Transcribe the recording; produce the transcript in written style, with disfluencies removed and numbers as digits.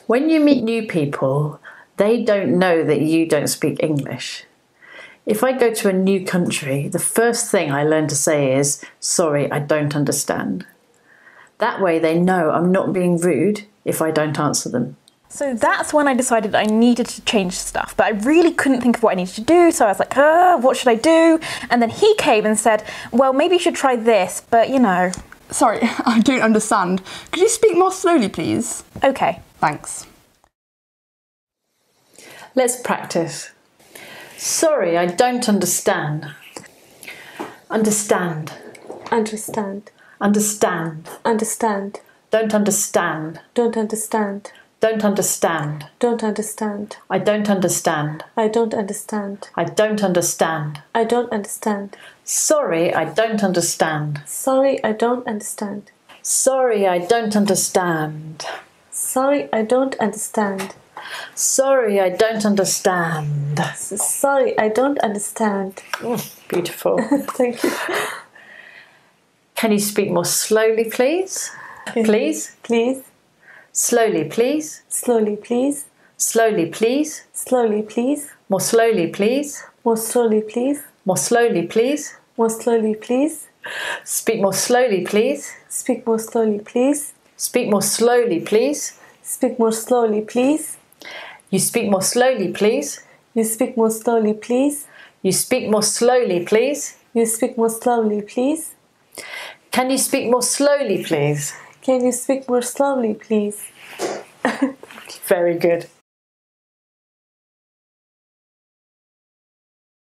When you meet new people, they don't know that you don't speak English. If I go to a new country, the first thing I learn to say is, sorry, I don't understand. That way they know I'm not being rude if I don't answer them. So that's when I decided I needed to change stuff, but I really couldn't think of what I needed to do, so I was like, what should I do? And then he came and said, well, maybe you should try this, but you know. Sorry, I don't understand. Could you speak more slowly, please? Okay. Thanks. Let's practice. Sorry, I don't understand. Understand. Understand. Understand. Understand. Don't understand. Don't understand. Don't understand. Don't understand. I don't understand. I don't understand. I don't understand. I don't understand. Sorry, I don't understand. Sorry, I don't understand. Sorry, I don't understand. Sorry, I don't understand. Sorry, I don't understand. Sorry, I don't understand. Beautiful. Thank you. Can you speak more slowly, please? Please? Please. Slowly, please. Slowly, please. Slowly, please. Slowly, please. More slowly, please. More slowly, please. More slowly, please. More slowly, please. Speak more slowly, please. Speak more slowly, please. Speak more slowly, please. Speak more slowly, please. You speak more slowly, please. You speak more slowly, please. You speak more slowly, please. You speak more slowly, please. Can you speak more slowly, please? Can you speak more slowly, please? Very good.